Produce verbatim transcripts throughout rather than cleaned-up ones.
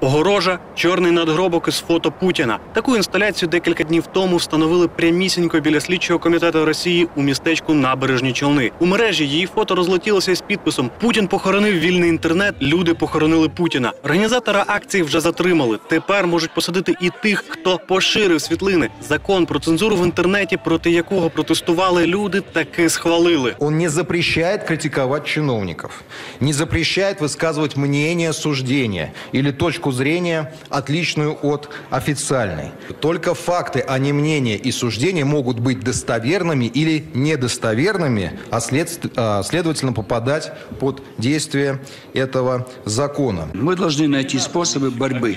Огорожа – чорний надгробок із фото Путіна. Таку інсталяцію декілька днів тому встановили прямісінько біля слідчого комітету Росії у містечку Набережні Челни. У мережі її фото розлетілося із підписом «Путін похоронив вільний інтернет, люди похоронили Путіна». Організатора акції вже затримали. Тепер можуть посадити і тих, хто поширив світлини. Закон про цензуру в інтернеті, проти якого протестували люди, таки схвалили. Он не запрещає критикувати чиновників, не запрещає висказувати мнение, суждения или точку зрения, отличную от официальной. Только факты, а не мнения и суждения могут быть достоверными или недостоверными, а следовательно попадать под действие этого закона. Мы должны найти способы борьбы.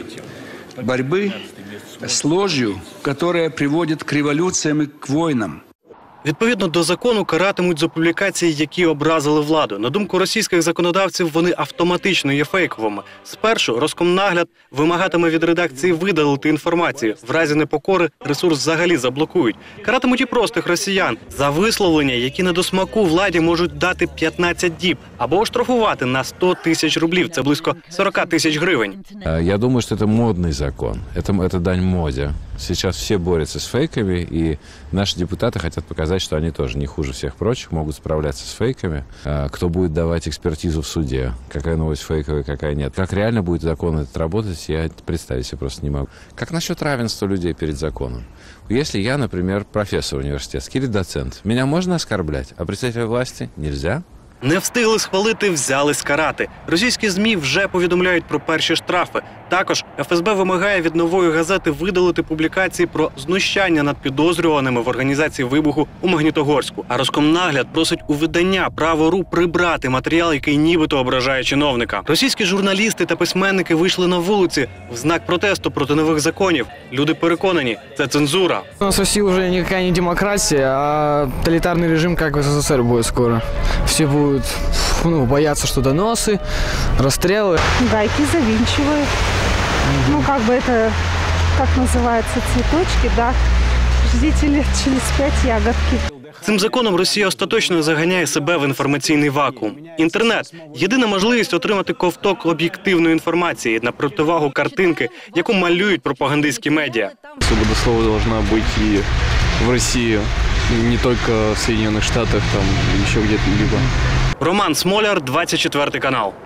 Борьбы с ложью, которая приводит к революциям и к войнам. Відповідно до закону каратимуть за публікації, які образили владу. На думку російських законодавців, вони автоматично є фейковими. Спершу Роскомнагляд вимагатиме від редакції видалити інформацію. В разі непокори ресурс взагалі заблокують. Каратимуть і простих росіян. За висловлення, які не до смаку владі, можуть дати п'ятнадцять діб. Або оштрафувати на сто тисяч рублів. Це близько сорок тисяч гривень. Я думаю, що це модний закон. Це, це дань моді. Сейчас все борются с фейками, и наши депутаты хотят показать, что они тоже не хуже всех прочих, могут справляться с фейками. Кто будет давать экспертизу в суде, какая новость фейковая, какая нет. Как реально будет закон этот работать, я представить себе просто не могу. Как насчет равенства людей перед законом? Если я, например, профессор университетский или доцент, меня можно оскорблять, а представителя власти нельзя? Не встигли схвалити, взялись карати. Російські ЗМІ вже повідомляють про перші штрафи. Також еф ес бе вимагає від «Нової газети» видалити публікації про знущання над підозрюваними в організації вибуху у Магнітогорську. А Роскомнагляд просить у видання «Право.ру» прибрати матеріал, який нібито ображає чиновника. Російські журналісти та письменники вийшли на вулиці в знак протесту проти нових законів. Люди переконані – це цензура. У нас в Росії вже ніяка не демократія, а тоталітарний режим, як в ес ес ес ер, буде скоро. Всі будуть ну, бояться, что доносы, расстрелы. Гайки завинчивают. Ну, как бы это, как называется, цветочки, да. Ждите лет через пять ягодки. Цим законом Росія остаточно заганяє себе в інформаційний вакуум. Інтернет – єдина можливість отримати ковток об'єктивної інформації на противагу картинки, яку малюють пропагандистські медіа. Свобода слова должна быть и в России, не только в Соединенных Штатах, там, еще где-то либо. Роман Смоляр, двадцять четвертий канал.